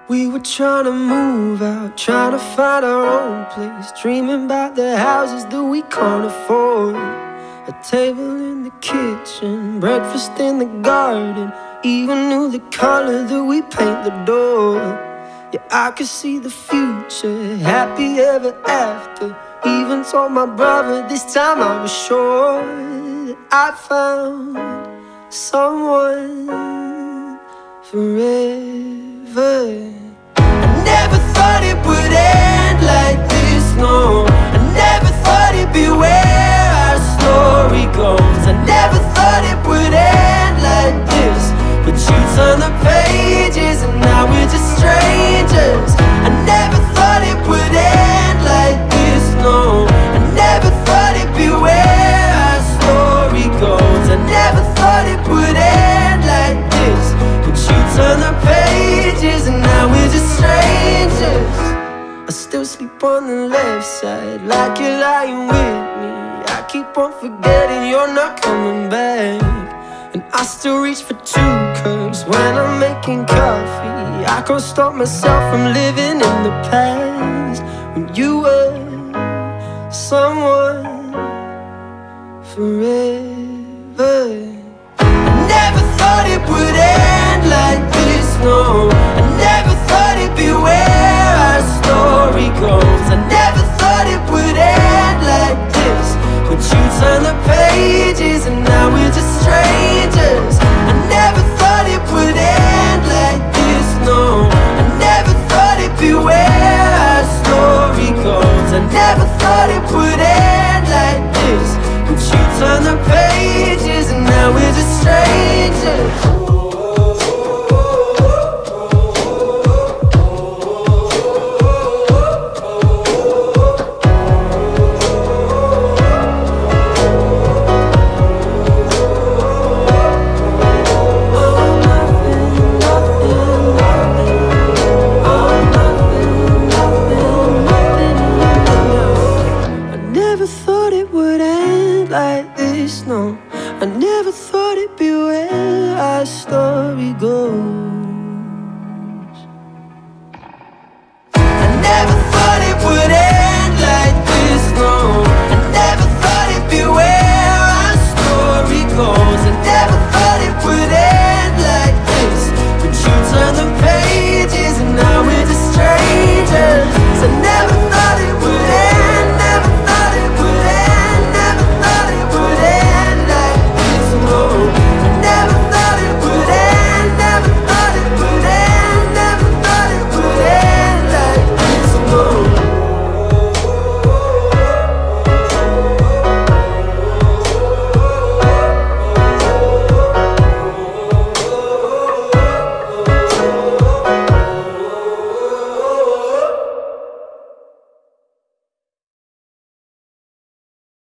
We were trying to move out, trying to find our own place, dreaming about the houses that we can't afford. A table in the kitchen, breakfast in the garden, even knew the color that we paint the door. Yeah, I could see the future, happy ever after. Even told my brother this time I was sure that I found someone forever. I never thought it would end like this, no. I never thought it'd be where our story goes. I never thought it would end like this, but you turn the pages and now we're just strangers. I never thought it would end like this, no. I never thought it'd be where our story goes. I never thought it would end like this, but you turn the pages and now we're just strangers. I still sleep on the left side like you're lying with me. I keep on forgetting you're not coming back, and I still reach for 2 cups when I'm making coffee. I can't stop myself from living in the past, when you were someone forever. I never thought it would end like this, no. I never thought it'd be where our story goes. I never thought it would end like this, but you turn the pages and now we're just strangers. I never thought it would end like this, no. I never thought it'd be where our story goes. I never thought it would end like this, but you turn the pages and now we're just strangers. I never thought it'd be where our story goes.